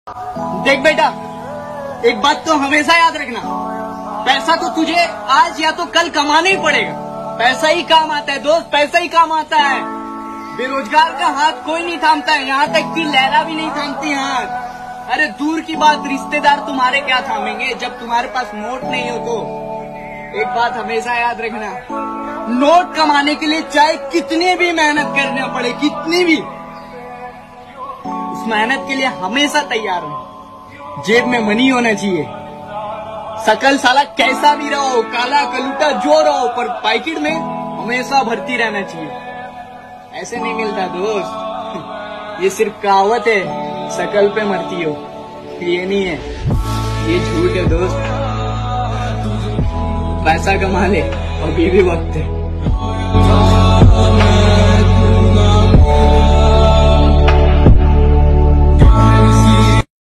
देख बेटा, एक बात तो हमेशा याद रखना, पैसा तो तुझे आज या तो कल कमाना ही पड़ेगा। पैसा ही काम आता है दोस्त, पैसा ही काम आता है। बेरोजगार का हाथ कोई नहीं थामता है, यहाँ तक कि लैला भी नहीं थामती हाथ। अरे दूर की बात, रिश्तेदार तुम्हारे क्या थामेंगे जब तुम्हारे पास नोट नहीं हो तो। एक बात हमेशा याद रखना, नोट कमाने के लिए चाहे कितनी भी मेहनत करना पड़े, कितनी भी, उस मेहनत के लिए हमेशा तैयार हो। जेब में मनी होना चाहिए। शकल साला कैसा भी रहो, काला कलूटा जो रहो, पर पैकेट में हमेशा भर्ती रहना चाहिए। ऐसे नहीं मिलता दोस्त, ये सिर्फ कहावत है, शकल पे मरती हो, ये नहीं है, ये झूठ है दोस्त। पैसा कमा ले, अभी भी वक्त है।